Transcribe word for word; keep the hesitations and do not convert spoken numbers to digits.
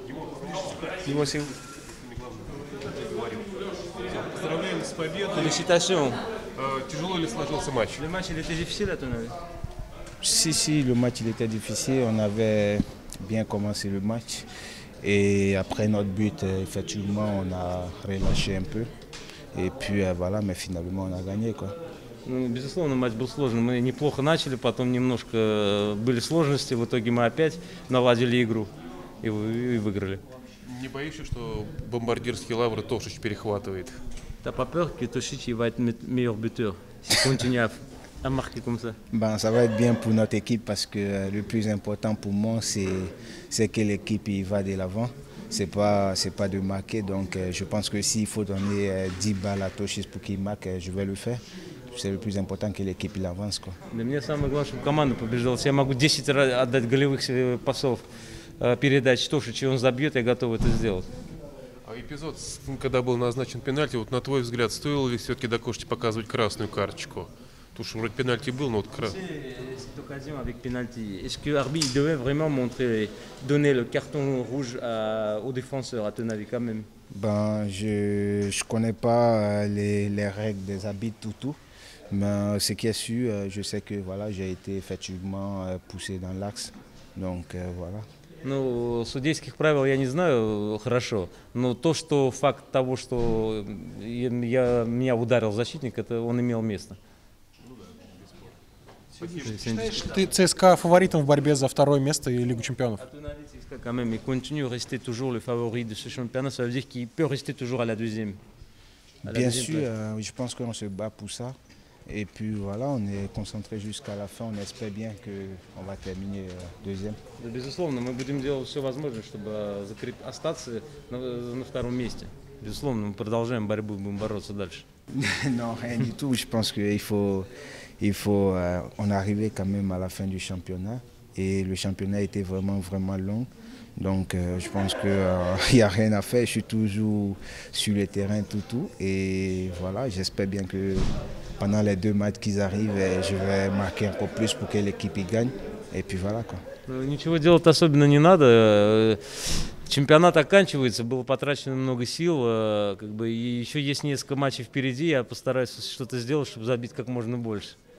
Поздравляем с победой. Félicitations. Э, Тяжело ли сложился матч? Le match il était difficile à ton avis? Si, si, le match il était difficile. On avait bien commencé le match. Et après notre but, euh, effectivement, on a relâché un peu. Et puis euh, voilà, mais finalement, on a gagné, quoi. Ну, безусловно, матч был сложный. Мы неплохо начали, потом немножко были сложности. В итоге мы опять наладили игру и, вы- и выиграли. Не боишься, что бомбардирские лавры Тошич перехватывает? T'as pas peur que Toshic il va être me- meilleur buteur s'il continue à, à marquer comme ça? Ben, ça va être bien pour notre équipe parce que euh, le plus important pour moi, c'est c'est que l'équipe il va de l'avant. C'est pas, c'est pas de marquer. Donc euh, je pense que s'il faut donner euh, dix balles à Toshis pour qu'il marque, euh, je vais le faire. C'est le plus important que l'équipe il avance, quoi. Для меня самое главное, чтобы команда побеждала. Если я могу десять раз отдать голевых э, пасов, э, передач Тошичу, и он забьет, я готов это сделать. А эпизод, с- когда был назначен пенальти, вот на твой взгляд, стоило ли все-таки Докошичу показывать красную карточку? Потому что вроде пенальти был, но вот кра... Cette occasion avec penalty, est-ce que l'arbitre devait vraiment montrer, donner le carton rouge à- aux défenseurs, à ton avis, quand même? Ben, je ne connais pas euh, les, les règles des arbitres, tout, tout. Mais euh, ce qui est sûr, euh, je sais que voilà, j'ai été effectivement euh, poussé dans l'axe. Donc euh, voilà. Ну, судейских правил я не знаю хорошо, но то, что факт того, что я, я- меня ударил защитник, это он имел место. Считаешь ты ЦСКА фаворитом в борьбе за второе место и Лигу чемпионов? À ton avis, C S K A, quand même, il continue de rester toujours le favori de ce championnat, ça veut dire qu'il peut rester toujours à la deuxième. À la Bien deuxième sûr, place. euh, je pense qu'on se bat pour ça. Et puis voilà, on est concentré jusqu'à la fin. On espère bien qu'on va terminer euh, deuxième. Да, безусловно, мы будем делать все возможное, чтобы закреп- остаться на, на втором месте. Безусловно, мы продолжаем борьбу и будем бороться дальше. Non, rien du tout. Je pense qu'il faut, il faut, euh, on est arrivé quand même à la fin du championnat et le championnat était vraiment, vraiment long. Donc euh, je pense qu'il n'y a rien à faire. Je suis toujours sur le terrain, tout, tout. Et voilà, j'espère bien que pendant les deux matchs qui arrivent, euh, je vais marquer encore plus pour que l'équipe y gagne. Et puis voilà, quoi. Ну, ничего делать особенно не надо. Э, Чемпионат оканчивается, было потрачено много сил, э, как бы, и еще есть несколько матчей впереди. Я постараюсь что-то сделать, чтобы забить как можно больше.